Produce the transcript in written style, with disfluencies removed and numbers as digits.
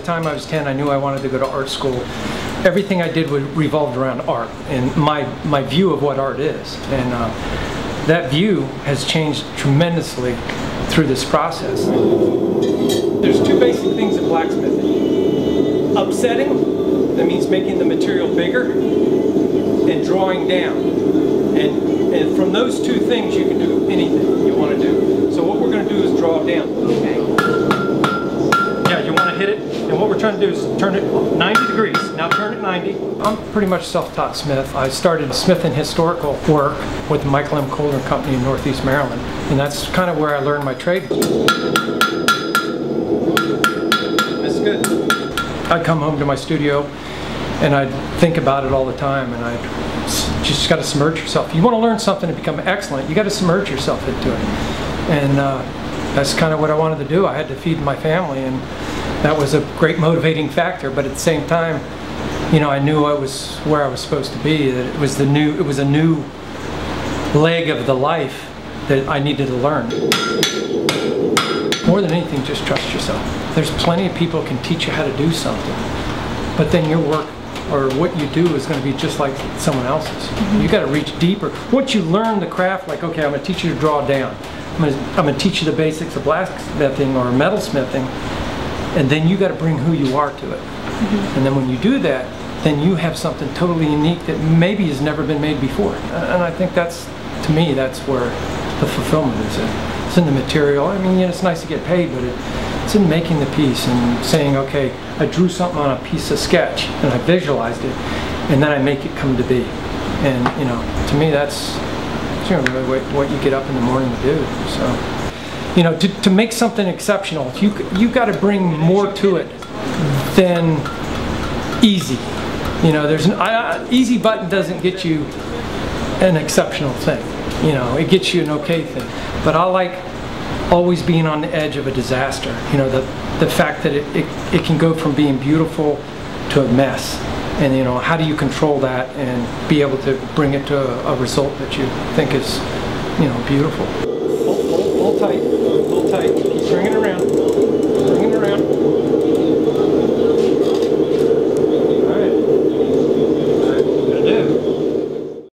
time I was 10, I knew I wanted to go to art school. Everything I did revolved around art and my view of what art is. And that view has changed tremendously through this process. There's two basic things in blacksmithing. Upsetting, that means making the material bigger, and drawing down. And from those two things you can do anything you want to do. So what we're going to do is draw down. Okay. Yeah, you want to hit it, and what we're trying to do is turn it 90 degrees. Now turn it 90. I'm pretty much self-taught smith. I started smith and historical work with the Michael M. Kohler Company in Northeast Maryland, and that's kind of where I learned my trade. That's good. I'd come home to my studio and I'd think about it all the time, and I'd just got to submerge yourself. You want to learn something to become excellent, you got to submerge yourself into it. And that's kind of what I wanted to do. I had to feed my family, and that was a great motivating factor. But at the same time, you know, I knew I was where I was supposed to be. That it was a new leg of the life that I needed to learn. More than anything, just trust yourself. There's plenty of people who can teach you how to do something, but then your work or what you do is going to be just like someone else's. Mm-hmm. You got to reach deeper. Once you learn the craft, like, okay, I'm going to teach you to draw down. I'm going to teach you the basics of blacksmithing or metalsmithing, and then you got to bring who you are to it. Mm-hmm. And then when you do that, then you have something totally unique that maybe has never been made before. And I think that's, to me, that's where the fulfillment is in. It's in the material. I mean, yeah, it's nice to get paid, but it's in making the piece and saying, okay, I drew something on a piece of sketch and I visualized it, and then I make it come to be. And you know, to me, that's really what you get up in the morning to do. So, you know, to make something exceptional, you got to bring more to it than easy. You know, there's an easy button doesn't get you an exceptional thing. You know, it gets you an okay thing. But I like always being on the edge of a disaster. You know, the fact that it can go from being beautiful to a mess. And you know, how do you control that and be able to bring it to a result that you think is, you know, beautiful.